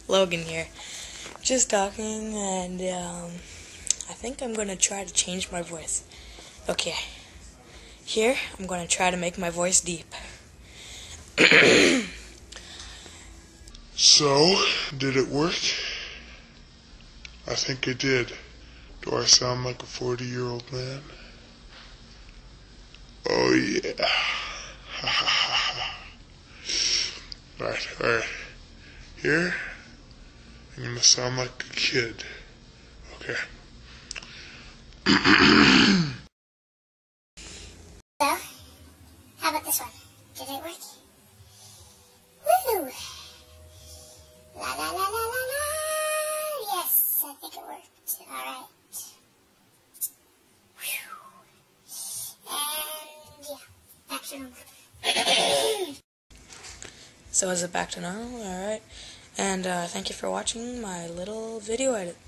Logan here. Just talking, and I think I'm gonna try to change my voice. Okay, here I'm gonna try to make my voice deep. So, did it work? I think it did. Do I sound like a 40-year-old man? Oh yeah. Alright. Here, I'm gonna sound like a kid. Okay. So, how about this one? Did it work? Woohoo! La la la la la la! Yes, I think it worked. Alright. And yeah, back to normal. So is it back to normal? Alright. And thank you for watching my little video edit.